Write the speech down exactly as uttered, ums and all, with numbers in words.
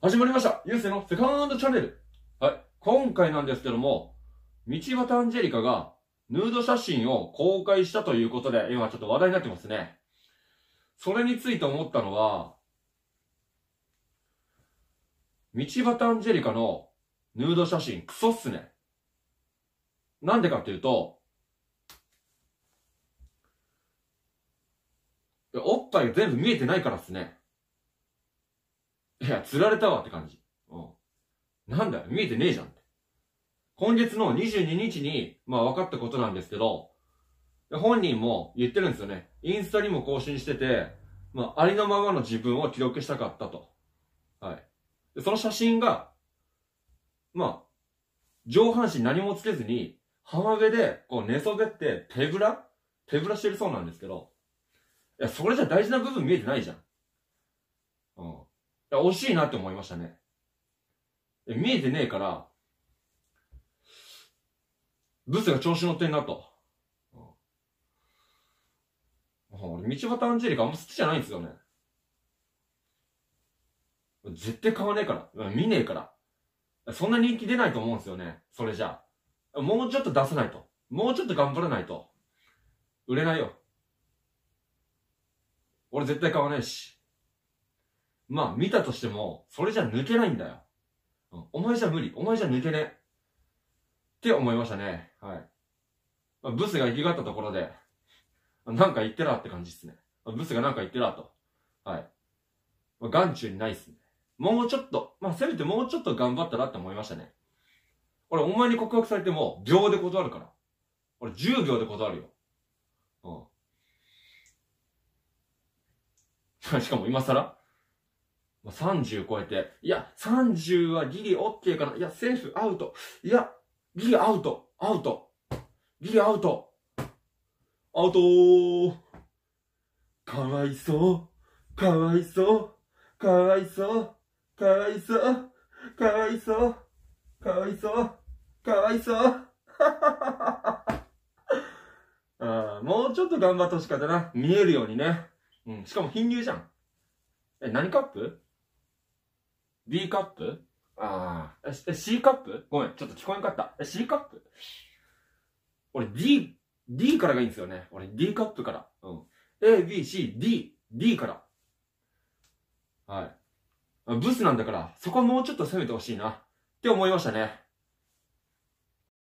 始まりました。ゆうせいのセカンドチャンネル。はい。今回なんですけども、道端アンジェリカがヌード写真を公開したということで、今ちょっと話題になってますね。それについて思ったのは、道端アンジェリカのヌード写真クソっすね。なんでかっていうと、おっぱい全部見えてないからっすね。いや、釣られたわって感じ。うん。なんだよ、見えてねえじゃんって。今月のにじゅうににちに、まあ分かったことなんですけど、本人も言ってるんですよね。インスタにも更新してて、まあ、ありのままの自分を記録したかったと。はい。でその写真が、まあ、上半身何もつけずに、浜辺で、こう寝そべって手ぶら手ぶらしてるそうなんですけど、いや、それじゃ大事な部分見えてないじゃん。うん。いや、惜しいなって思いましたね。見えてねえから、ブスが調子乗ってんなと。俺、道端アンジェリカあんま好きじゃないんですよね。絶対買わねえから。見ねえから。そんな人気出ないと思うんですよね。それじゃあ。もうちょっと出さないと。もうちょっと頑張らないと。売れないよ。俺絶対買わないし。まあ、見たとしても、それじゃ抜けないんだよ。うん、お前じゃ無理。お前じゃ抜けねえ。って思いましたね。はい。まあ、ブスが生きがったところで、なんか言ってらって感じっすね。ブスがなんか言ってらと。はい。まあ、眼中にないっすね。もうちょっと、まあ、せめてもうちょっと頑張ったらって思いましたね。俺、お前に告白されても、秒で断るから。俺、じゅうびょうで断るよ。うん。しかも今更さんじゅう超えて、いや、さんじゅうはギリオッケーかな。いや、セーフ、アウト。いや、ギリアウト、アウト。ギリアウト。アウトー。かわいそう。かわいそう。かわいそう。かわいそう。かわいそう。かわいそう。かわいそう。あもうちょっと頑張ってほしかったな。見えるようにね。うん。しかも貧乳じゃん。え、何カップ ?B カップああ。え、C カップごめん。ちょっと聞こえんかった。え、C カップ俺 D、D からがいいんですよね。俺 D カップから。うん。A、B、C、D、D から。はい。ブスなんだから、そこはもうちょっと攻めてほしいな。って思いましたね。